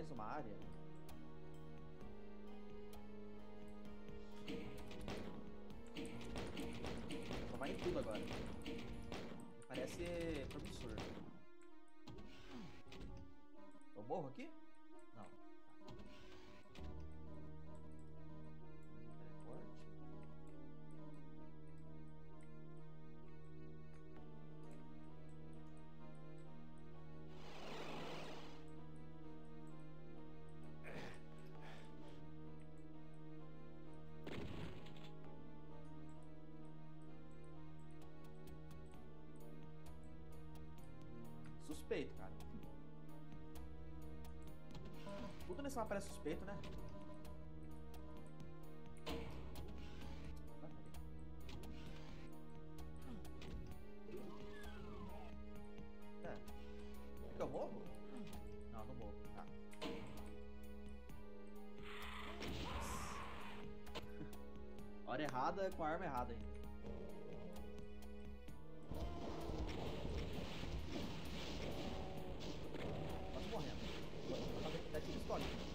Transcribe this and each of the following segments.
mais uma área. Só vai em tudo agora. Parece promissor. Eu morro aqui? Não. Teleporte. Suspeito, cara. Tudo nesse mapa parece suspeito, né? É. É que eu morro? Não, não morro. Tá. Hora errada com a arma errada ainda. Quase morrendo. Dá tiro histórico.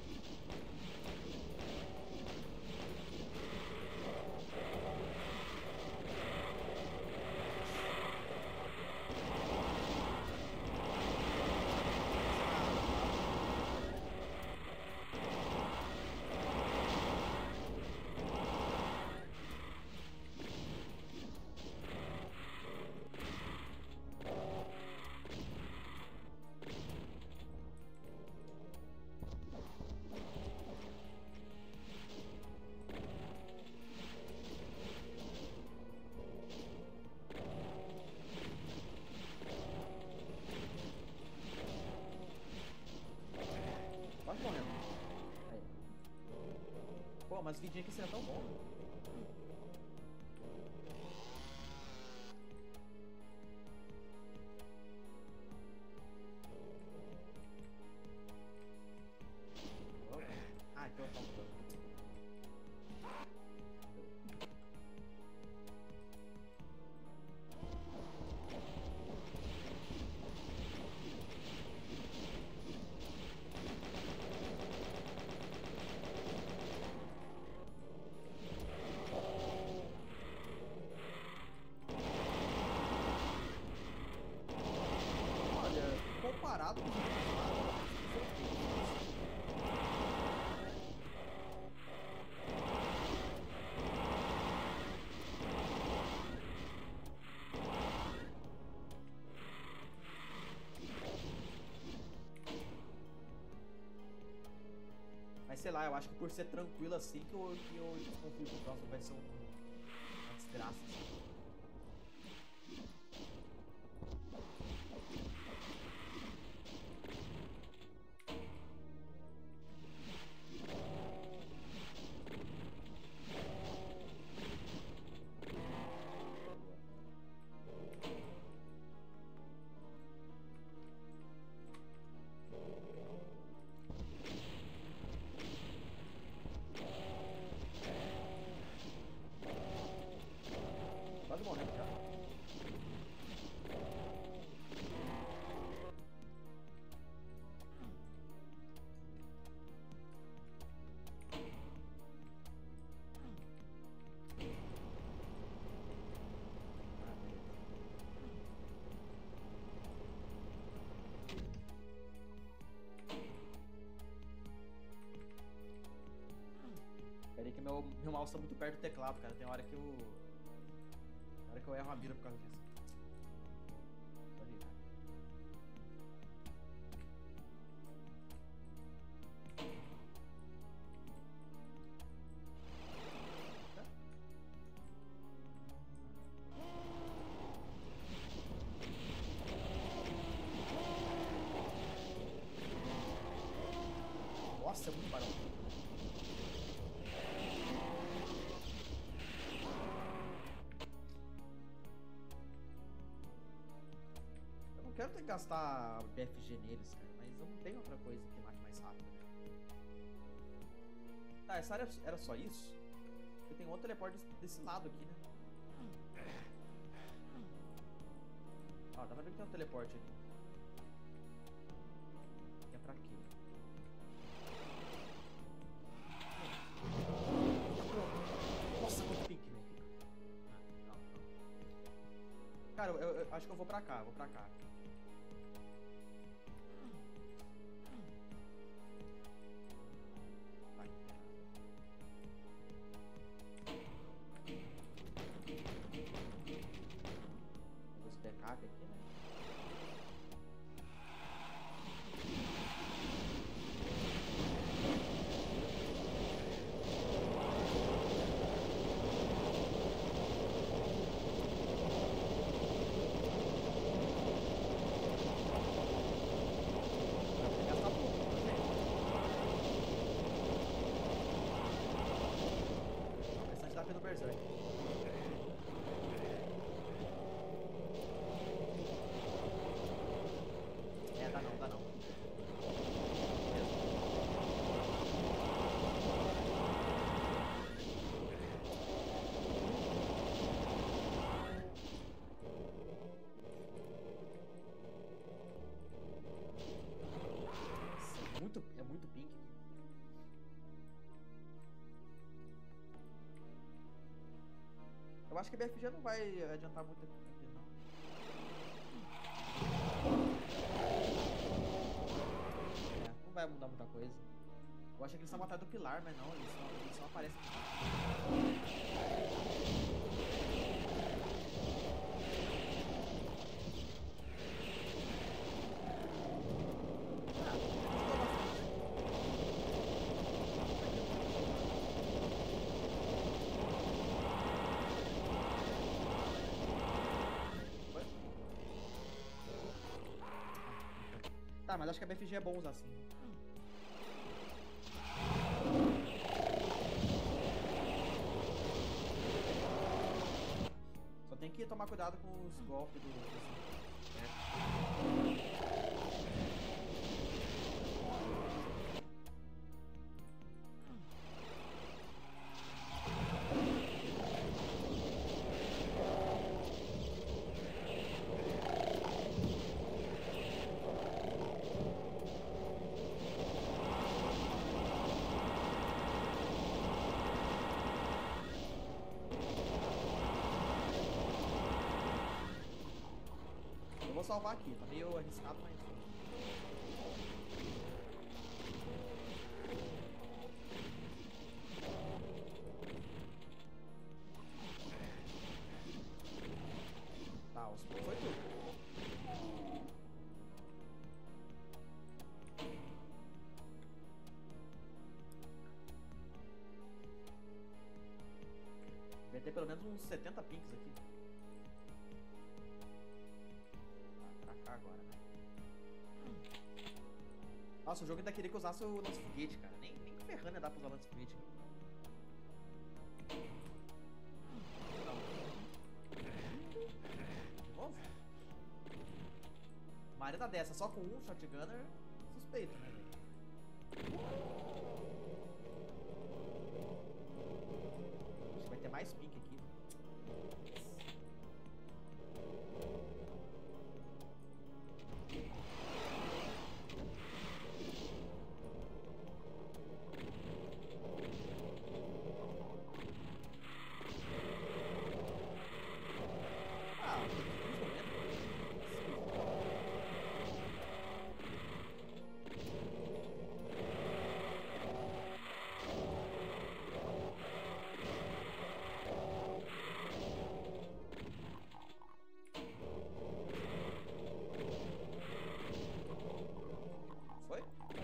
Quase morrendo. Aí. Pô, mas vidinha aqui seria tão bom. Ah, então tá mudando. Comparado com os outros lados, mas sei lá, eu acho que por ser tranquilo assim que eu desconfio que o próximo vai ser uma desgraça. Assim. Quase morrendo já. Peraí que meu mouse tá muito perto do teclado, cara. Tem hora que eu erro a mira por causa disso. Ali, tá? Nossa, é muito barulho. Eu não quero ter que gastar BFG neles, cara, mas eu não tenho outra coisa que mate mais rápido, né? Tá, essa área era só isso? Porque tem outro teleporte desse lado aqui, né? Ó, dá pra ver que tem um teleporte aqui. Que é pra quê? acho que eu vou pra cá, vou pra cá. Vai. Vou esse backup aqui, né? É, dá não, dá não. É muito pink. Eu acho que a BFG não vai adiantar muito aqui, não. É, não vai mudar muita coisa. Eu achei que eles estavam atrás do pilar, mas não, eles só aparecem. Tá, mas acho que a BFG é bom usar assim. Só tem que tomar cuidado com os golpes do... Eu vou salvar aqui, tá meio arriscado, mas... Tá, os pontos foi tudo. Vai ter pelo menos uns 70 pinks aqui. Agora, né? Nossa, o jogo ainda queria que eu usasse o lance-foguete, cara. Nem ferrando ia dar pra usar o lance-foguete. De novo? Uma arena dessa só com um shotgunner, suspeito, né, velho? Acho que vai ter mais pink aqui. Foi?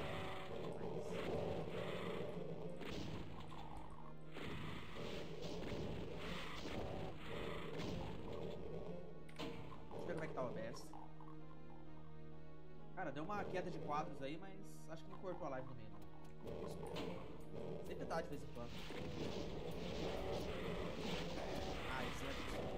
Deixa eu ver como é que tá o OBS. Cara, deu uma queda de quadros aí, mas acho que não cortou a live no meio, não. Sempre dá de vez em quando. Ah, isso é absurdo.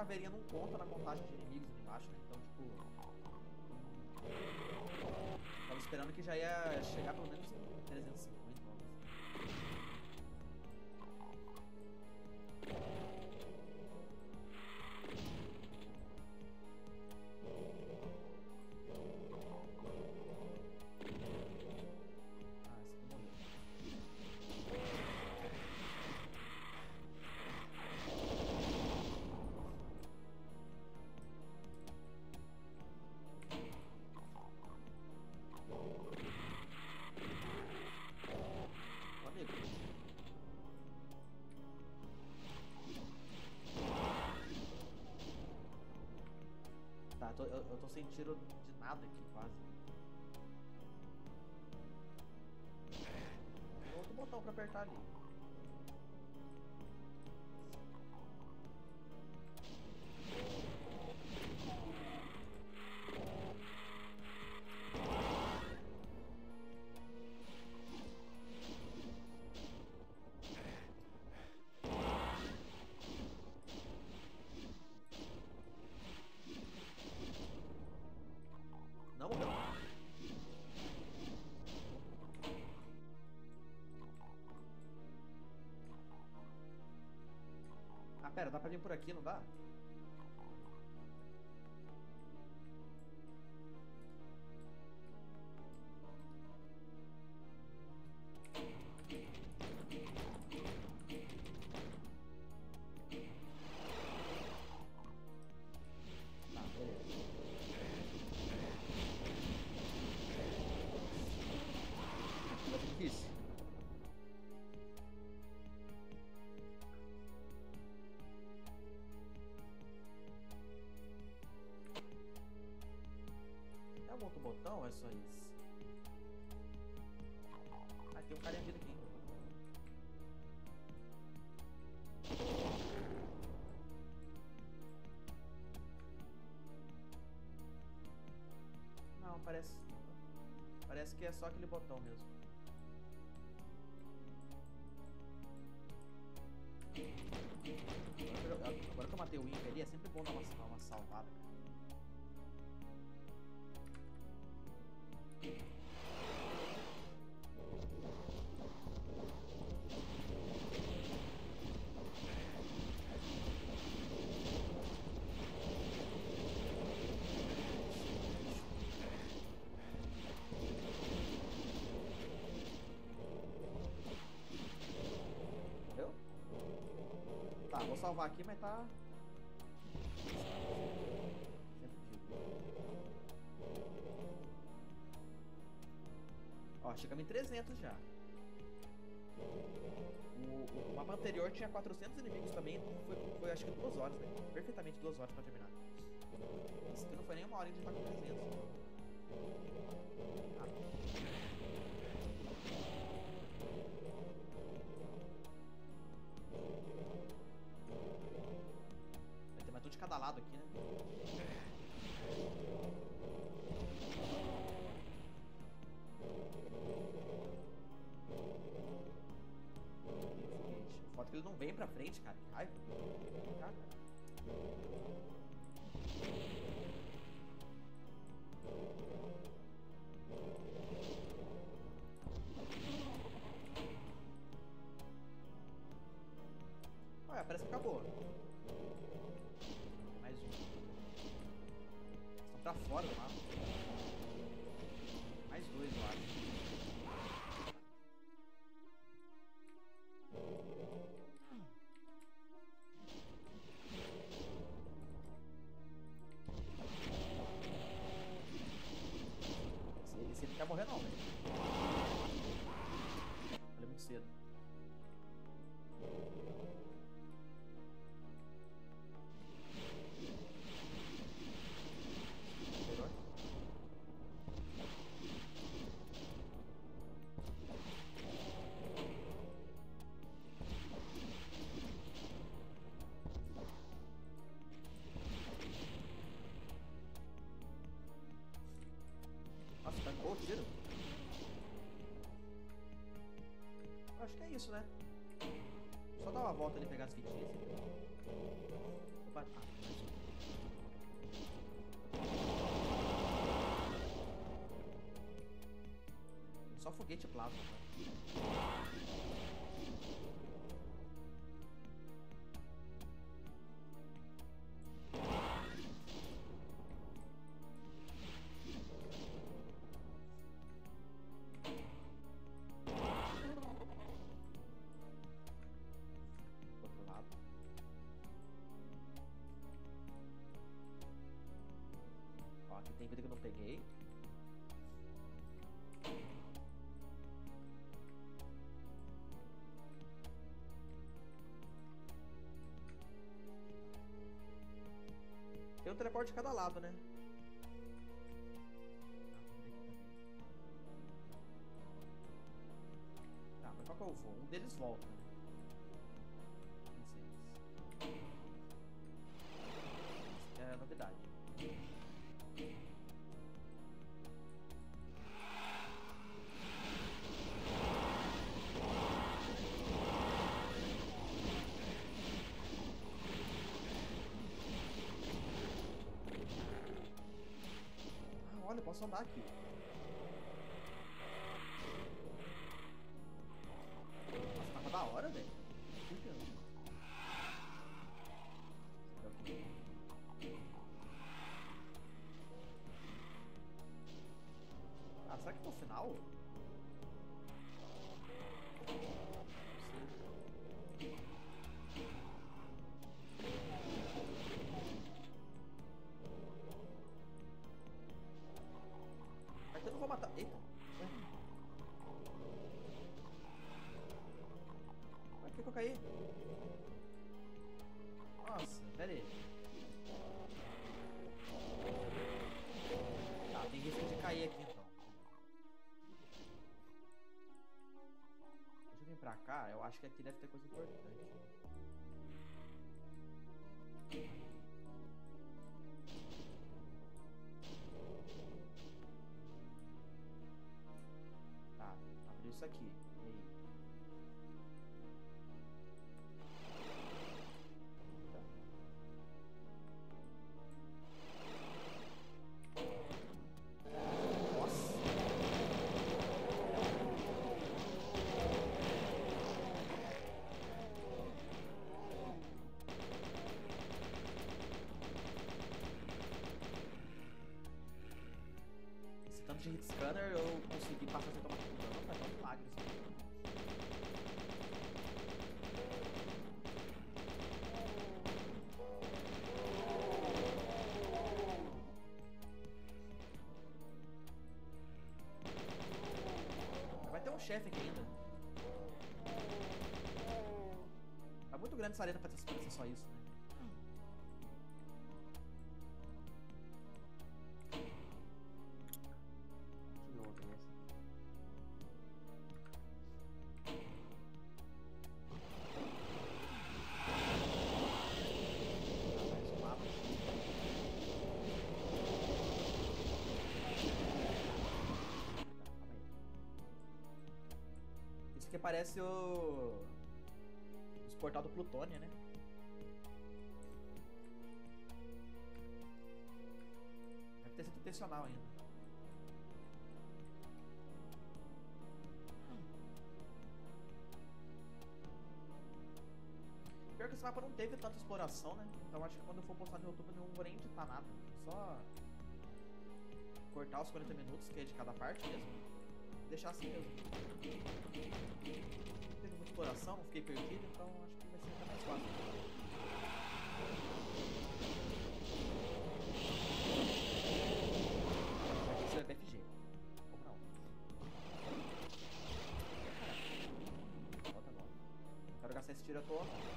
caveirinha não conta na contagem de inimigos ali embaixo, né? Então, tipo... Tava esperando que já ia chegar pelo menos em 350 logo. Tá, eu tô sem tiro de nada aqui, quase. Tem outro botão pra apertar ali. Não morreu. Ah, pera, dá pra vir por aqui, não dá? Tá, beleza. É difícil. Tem algum outro botão ou é só isso? Ah, tem um carinha vindo aqui. Não, parece que é só aquele botão mesmo. Agora que eu matei o Imp ali, é sempre bom dar uma salvada, cara. Entendeu? Tá, vou salvar aqui, mas tá... Ó, chegamos em 300 já. O mapa anterior tinha 400 inimigos também. Foi acho que 2 horas, velho. Perfeitamente 2 horas pra terminar. Isso aqui não foi nem uma hora, a gente tá com 300. Ah. Vai ter mais tudo de cada lado aqui, né? O foda é que ele não vem pra frente, cara. Que raiva. Cara. Olha, parece que acabou. Mais um. Estão pra fora do mapa. Mais 2, eu acho. Esse não quer morrer não, velho. Ele é muito cedo. Nossa, tancou o tiro? Acho que é isso, né? Só dar uma volta ali e pegar as fitinhas. Opa, Só foguete plasma, cara. Outro lado. Ó, aqui tem vida que eu não peguei. Tem um teleporte de cada lado, né? Tá, mas qual que eu vou? Um deles volta, né? Isso é novidade. Olha, eu posso andar aqui. Nossa, tava da hora, velho. Ah, será que no final? Mas eu não vou matar. Eita. Por que eu caí? Nossa, pera aí. Tá, tem risco de cair aqui então. Deixa eu vir pra cá, eu acho que aqui deve ter coisa importante. Tá, abriu isso aqui. E aí? Nossa! Esse tanto de hit scanner eu consegui passar sem tomar dano, faz um milagre isso aqui. Vai ter um chefe aqui ainda. É muito grande essa arena pra ser só isso, né? De novo, né? Isso aqui parece os portal do Plutônia, né? Deve ter sido intencional ainda. Pior que esse mapa não teve tanta exploração, né? Então acho que quando eu for postar no YouTube eu não vou nem editar nada. Só cortar os 40 minutos, que é de cada parte mesmo. E deixar assim mesmo. Não teve muita exploração, não fiquei perdido, então acho que vai ser até mais fácil. Aqui isso é BFG. Como não? Volta agora. Não quero gastar esse tiro à toa, não.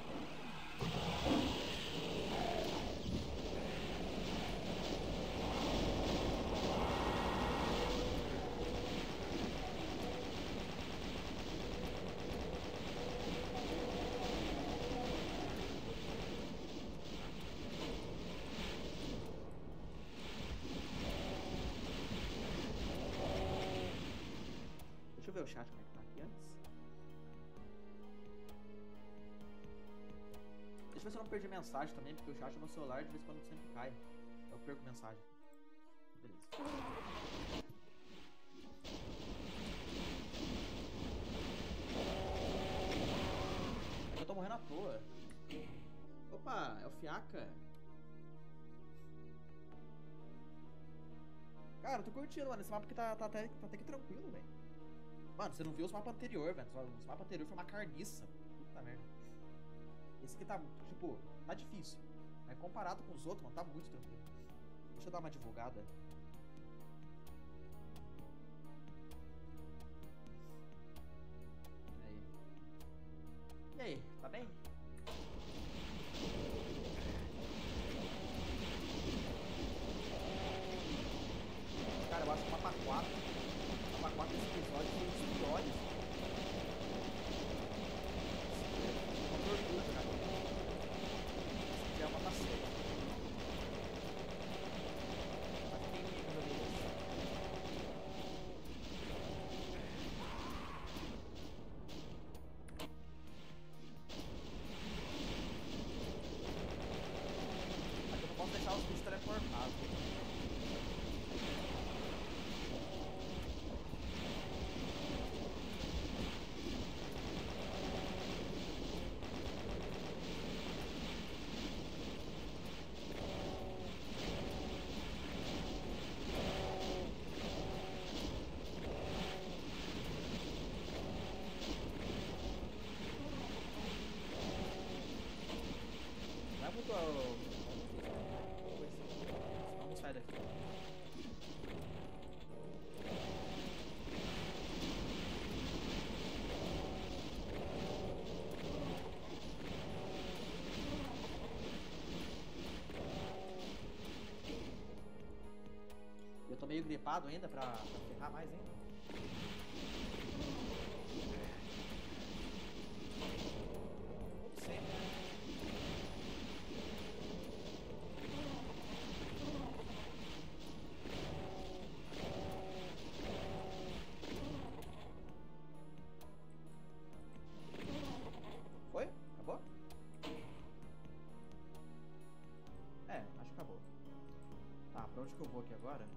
Deixa eu ver o chat como é que tá aqui antes. Deixa eu ver se eu não perdi mensagem também, porque o chat no meu celular de vez em quando sempre cai. Eu perco mensagem. Beleza. é o Fiaca. Cara, eu tô curtindo, mano. Esse mapa aqui tá até que tranquilo, velho. Mano, você não viu os mapas anteriores, velho. Os mapas anteriores foi uma carniça. Puta merda. Esse aqui tá, tipo, tá difícil. Mas comparado com os outros, mano, tá muito tranquilo. Deixa eu dar uma divulgada. Aí. E aí, tá bem? Cara, eu acho que o mapa 4 desse episódio foi um dos piores. Uma tortura, cara. Esse aqui é o mapa 7. Mas tem inimigo no meio. Aqui eu não posso deixar os bichos teleportados. Não é muito. Vamos sair daqui. Eu tô meio gripado ainda pra ferrar mais ainda. Foi? Acabou? É, acho que acabou. Tá, pra onde que eu vou aqui agora?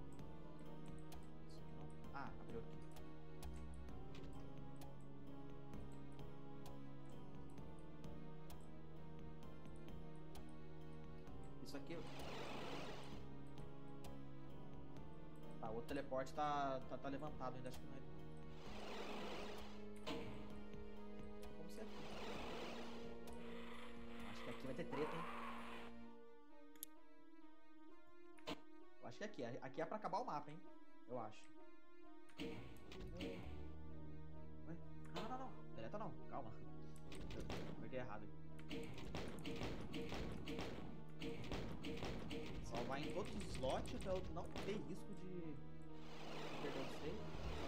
Ah, abriu aqui. Isso aqui. Tá, o outro teleporte tá levantado ainda, acho que não é. Como ser? Acho que aqui vai ter treta, hein? Eu acho que aqui. Aqui é pra acabar o mapa, hein? Eu acho. Ué? Não. Deleta não. Calma. Eu peguei errado aqui. Salvar em todos os slots pra eu não ter risco de perder o save.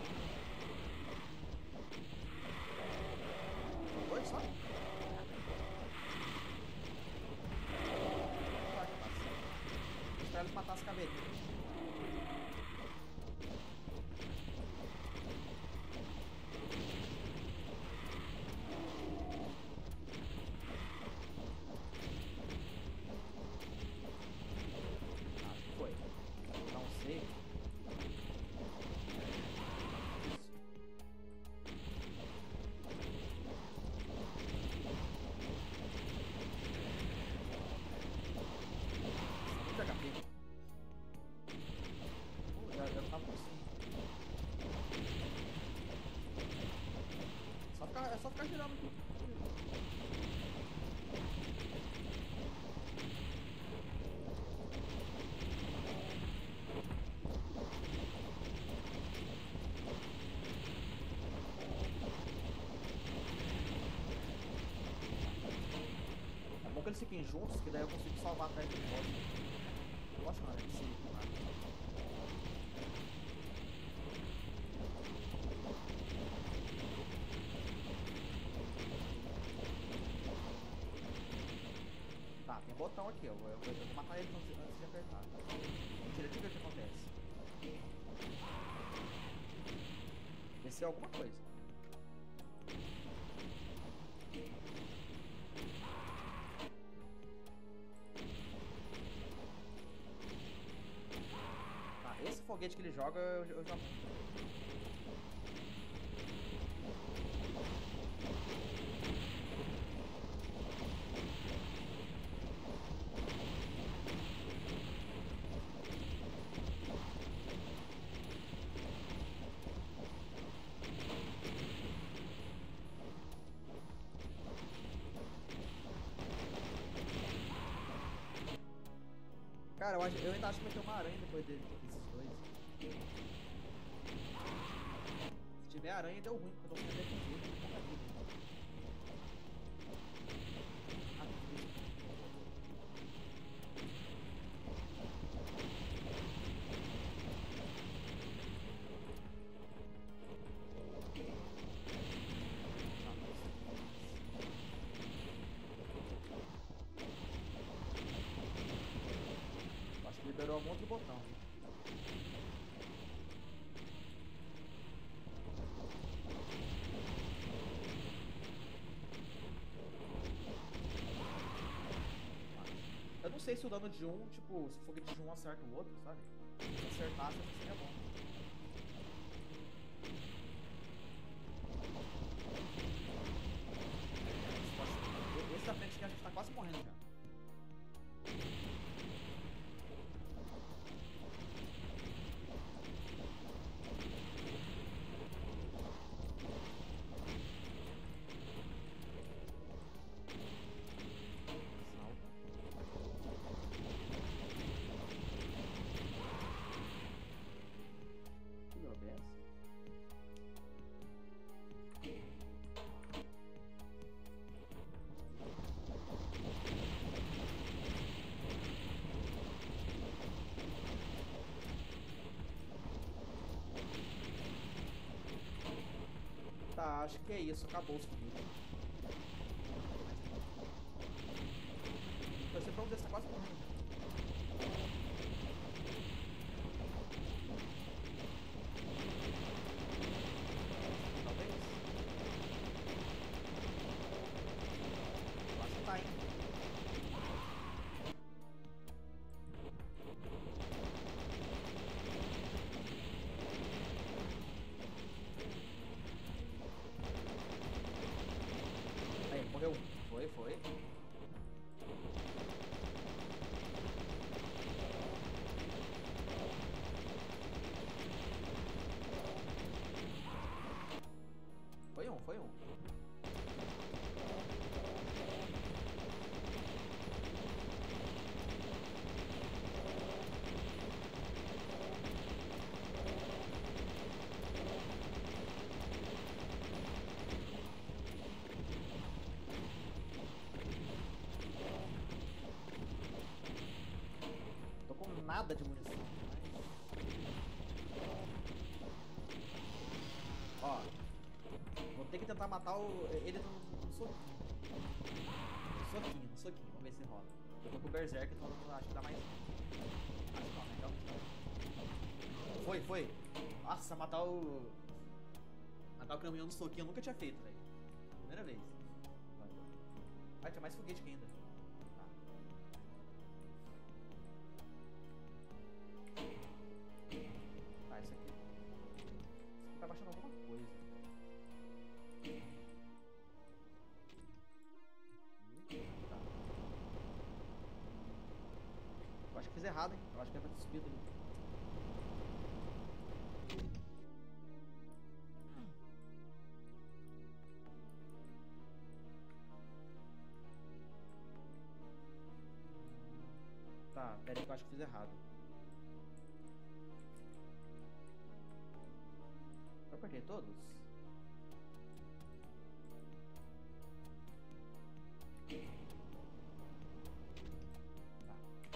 Foi só? Vou esperar eles matar as caveirinhas. É só ficar girando aqui. É bom que eles fiquem juntos, que daí eu consigo salvar atrás de volta. Eu acho que não é possível. Tá, tem botão aqui, eu vou matar ele antes de apertar. Mentira, deixa eu ver o que acontece. Desceu alguma coisa. Tá, esse foguete que ele joga, eu já... Cara, eu ainda acho que vai ter uma aranha depois desses dois. Se tiver aranha, deu ruim, porque eu tô com defender. Acho que liberou algum outro botão. Eu não sei se o dano de um, tipo, se o foguete de um acerta o outro, sabe? Se acertasse, acho que seria bom. Esse da frente que a gente tá quase morrendo já. Meu OBS. Tá, acho que é isso. Acabou os foguetes. Torcer pra um desses tá quase morrendo. Talvez. Eu acho que tá indo. Aí, morreu. Foi. Foi um. Tô com nada de munição. Ó, vou ter que tentar matar ele no soquinho. No soquinho. Vamos ver se rola. Eu tô com o Berserk, então acho que dá mais. Acho que não, né? Realmente não. Foi. Nossa, matar o caminhão no soquinho eu nunca tinha feito, velho. Primeira vez. Vai, tinha mais foguete que ainda. Tá. Tá, isso aqui. Isso aqui tá baixando alguma coisa. Tá. Eu acho que fiz errado, hein? Eu acho que era pra ter subido ali. Tá, pera aí que eu acho que fiz errado. Eu apertei todos? Tá.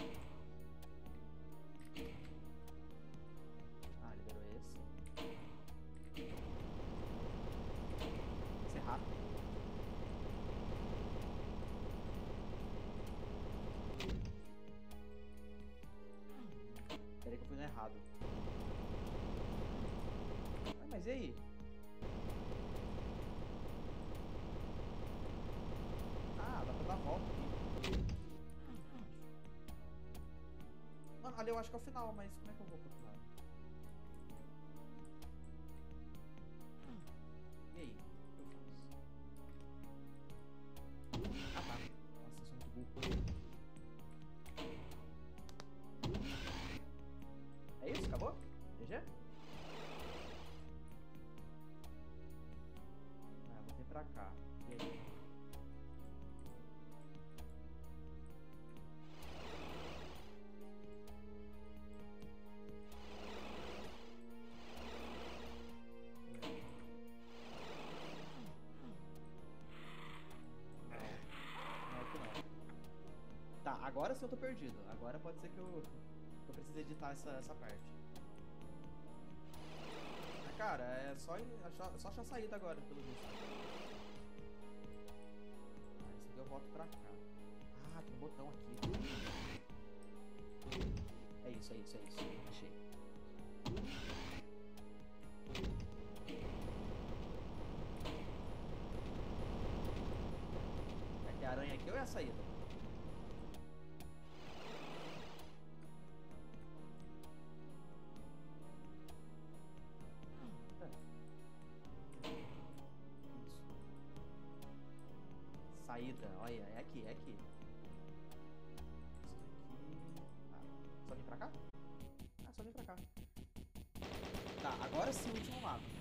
Ah, liberou esse. Encerrar. Peraí que eu fui no errado. Mas e aí? Ah, dá pra dar a volta aqui. Mano, ali eu acho que é o final, mas como é que eu vou pro final? E aí? O que eu faço? Ah, tá. Nossa, eu sou muito burro. É isso? Acabou? GG? Ah, eu vou vir pra cá. E aí? Agora sim eu tô perdido. Agora pode ser que eu precise editar essa parte. Mas, cara, é só achar a saída agora, pelo visto. Esse aqui eu volto pra cá. Ah, tem um botão aqui. É isso. Achei. Vai ter aranha aqui ou é a saída? Saída, olha, é aqui. Isso aqui. Ah, só vir pra cá? Ah, só vir pra cá. Tá, agora sim o último mapa.